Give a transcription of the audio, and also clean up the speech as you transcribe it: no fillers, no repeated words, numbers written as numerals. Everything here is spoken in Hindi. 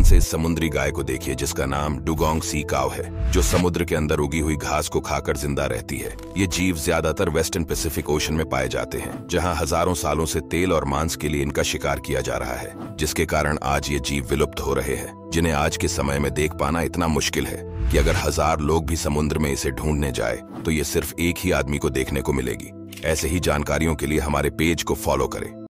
ध्यान से इस समुद्री गाय को देखिए जिसका नाम डुगोंग सी काव है, जो समुद्र के अंदर उगी हुई घास को खाकर जिंदा रहती है। ये जीव ज्यादातर वेस्टर्न पैसिफिक ओशन में पाए जाते हैं, जहां हजारों सालों से तेल और मांस के लिए इनका शिकार किया जा रहा है, जिसके कारण आज ये जीव विलुप्त हो रहे हैं, जिन्हें आज के समय में देख पाना इतना मुश्किल है कि अगर 1000 लोग भी समुद्र में इसे ढूंढने जाए तो ये सिर्फ एक ही आदमी को देखने को मिलेगी। ऐसे ही जानकारियों के लिए हमारे पेज को फॉलो करें।